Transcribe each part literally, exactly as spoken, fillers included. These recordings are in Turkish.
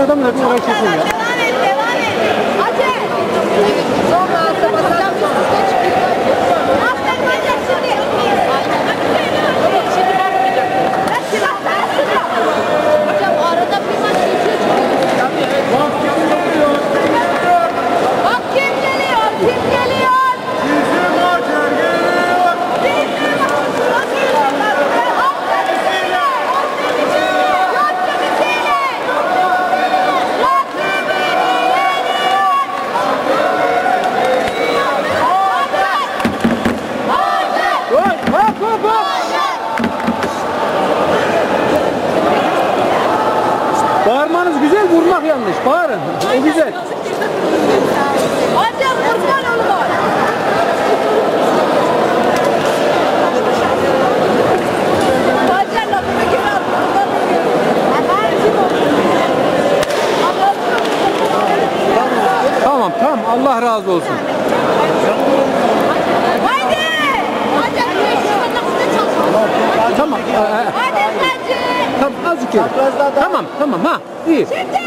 adamla bir uğraşıyorsun ya. Devam et, devam et. Hadi. Sonra atlamasam üstüne çıkıyor. Aferin hadi şimdi. Yok şimdi bakmayacak. Ben silah, ben silah. Hocam arada bir maç geçiyor çıkıyor. Bak kim geliyor, kim geliyor? Bizim Hacer geliyor. Bizim Hacer geliyor. Aferin silah. Aferin silah. Aferin silah. Hop hop hop. Bağırmanız güzel, vurmak yanlış. Bağırın. O güzel. Hocam kurban olur. Hocam lafını kim attı? Tamam tamam. Allah razı olsun. Haydi! Hocam beş çalışalım. Tamam. Ee, Hadi Hacı! tamam azıcık geri. Tamam tamam ha. İyi. Şimdi!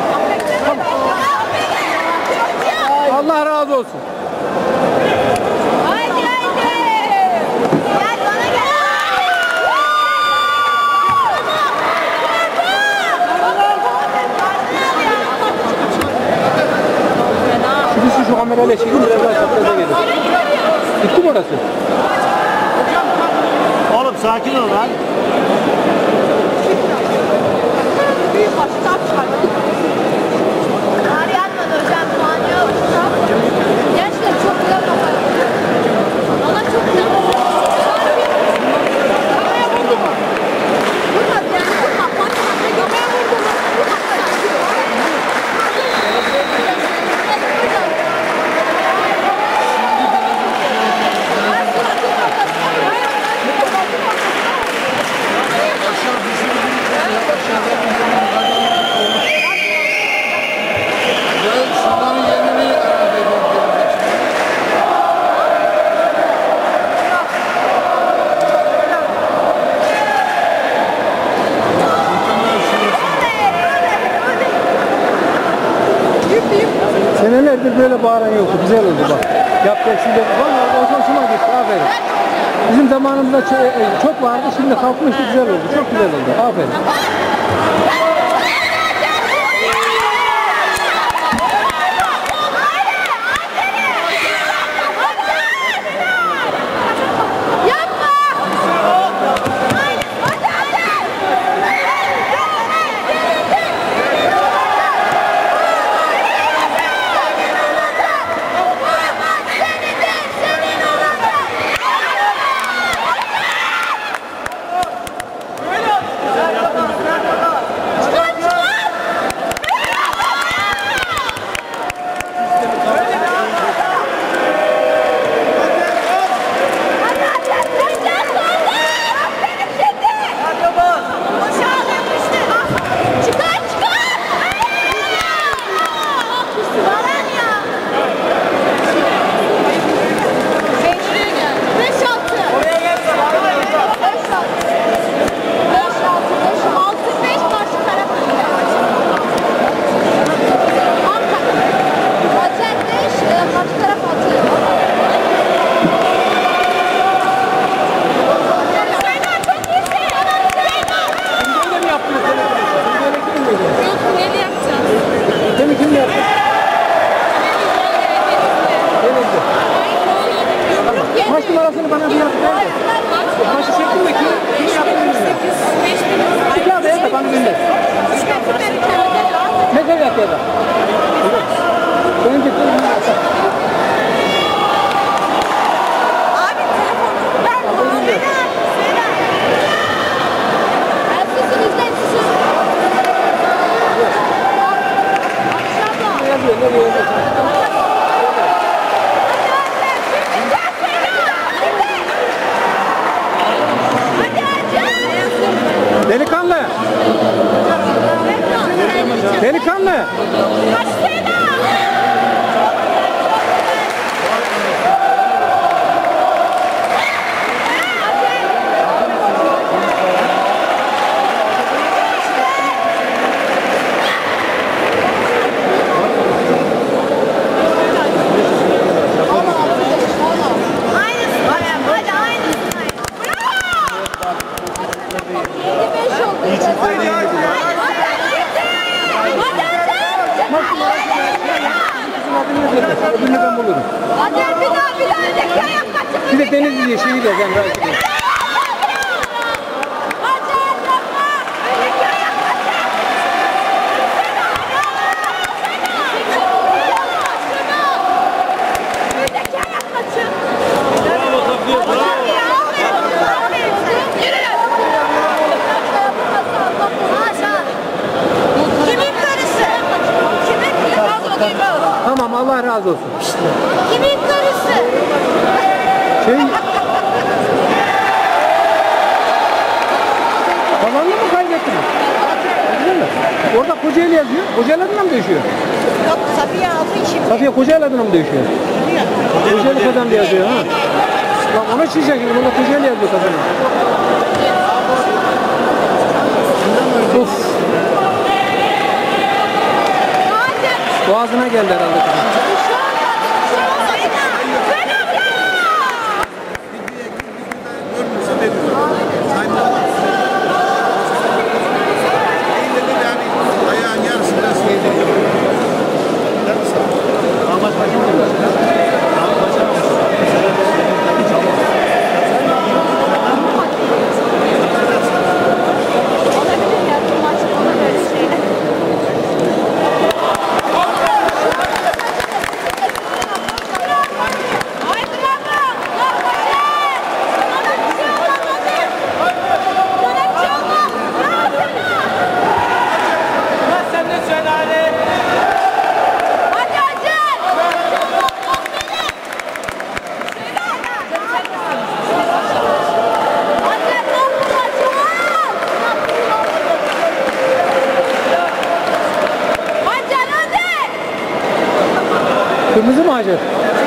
Allah razı olsun. Haydi haydi! Gel bana gel! Şimdi şu kamerayla çekin biraz daha çapraza gelir. Bitti mi orası? Oğlum sakin ol lan. Büyük başlar çıkardı. Kar yanmadı hocam, puan yok. Gençler çok güzel kafa yapıyor. Valla çok güzel kafa yapıyor. Kafaya vurdu mu? Vurmadı yani, vurmak. Matematiğe göbeğe vurdu mu? Vurmak da yapıyor. Senelerdir böyle bağıran yoktu. Güzel oldu bak. Yapacak şimdi. Valla o hoşuma gitti. Aferin. Bizim zamanımızda ço- çok vardı. Şimdi kalkmıştı. Güzel oldu. Çok güzel oldu. Aferin. Maç numarasını bana bir yap. Maçı çektim de kim, kim yaptı bilmiyorum. İki abi evet bana gönder. Ne kadar yapıyor da? Benim getirdim. Abi telefonu ver bana. Selam. Selam. Ben susun izleyin susun. Akşamla. Ne yazıyor? Ne yazıyor? Delikanlı. Delikanlı. de Denizli diye şehir yazan belki. Tamam, Allah razı olsun. Kimin karısı? Şey... Tavanlı mı kaybettiniz? Değil mi? Orada Kocaeli yazıyor. Kocaeli adına mı değişiyor? Yok, Safiye aldı şimdi. Safiye Kocaeli adına mı değişiyor? Kocaeli kazandı yazıyor ha. Lan ona çizecek şimdi. Bunda Kocaeli yazıyor kazanıyor. Of. Boğazına geldi herhalde kızım. Ayağın yarısında seyrediliyor. Kırmızı mı Hacer?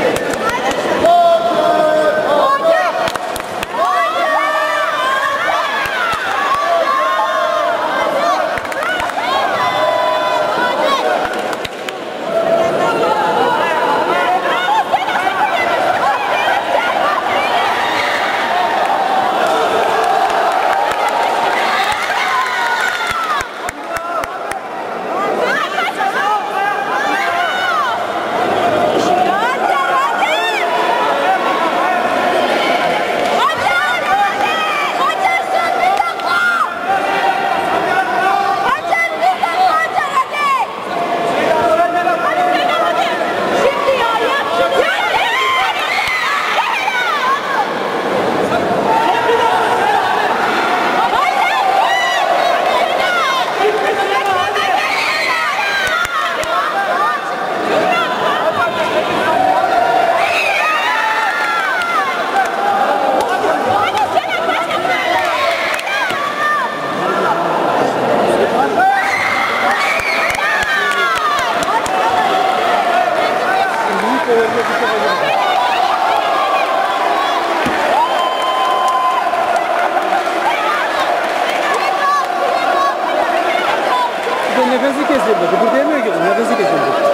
Nefesi kesildi. Kıpırdayamıyor ki. Nefesi kesildi.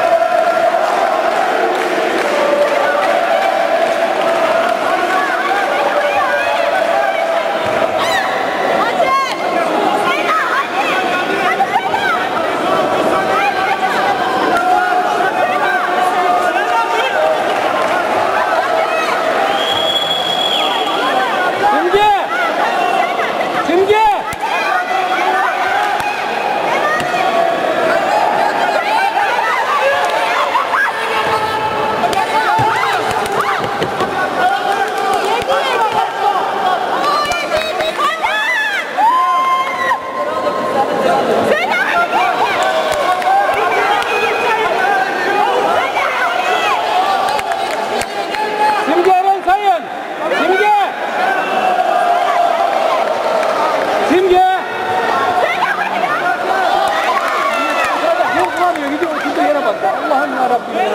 Allah'ım yarabbim.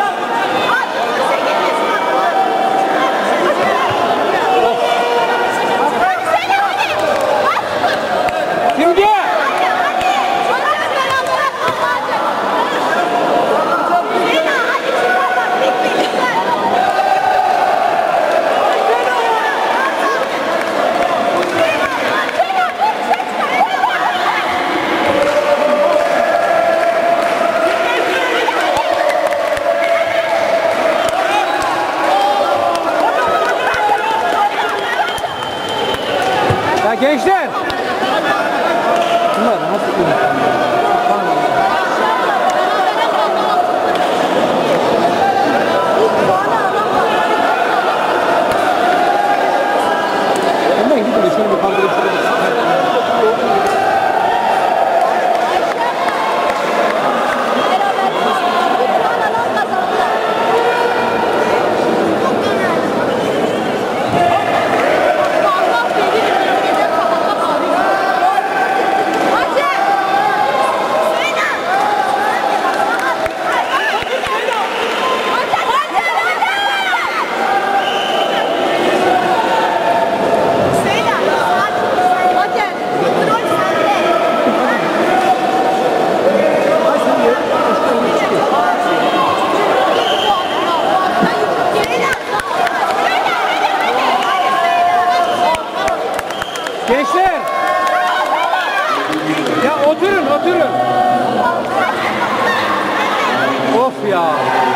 Simge! Ya gençler. Bunlar nasıl konuşuyor? Hemen gidin de şöyle bir kaldırıp şöyle bir Gençler! Ya oturun, oturun. Of ya.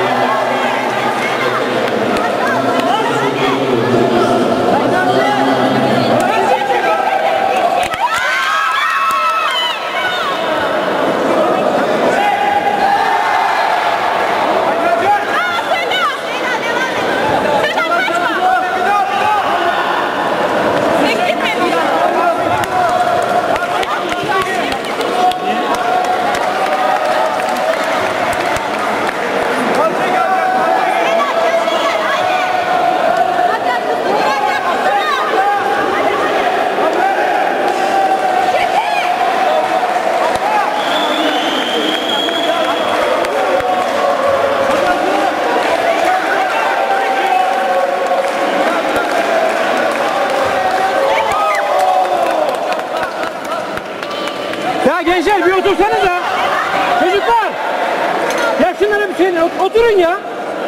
Ya gençler bir otursanıza. Çocuklar. Ya şunlara bir şey oturun ya.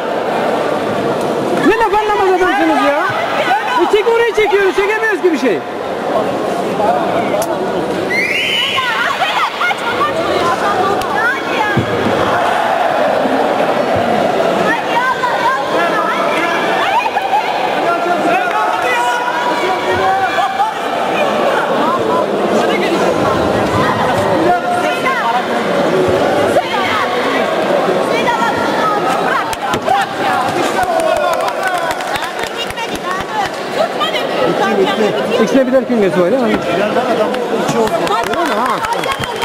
Ne laf anlamaz adamsınız ya. E çek orayı çekiyoruz. Çekemiyoruz ki bir şey. İkisine birer küngesi var ya. Yerden adam içi oldu. Hadi.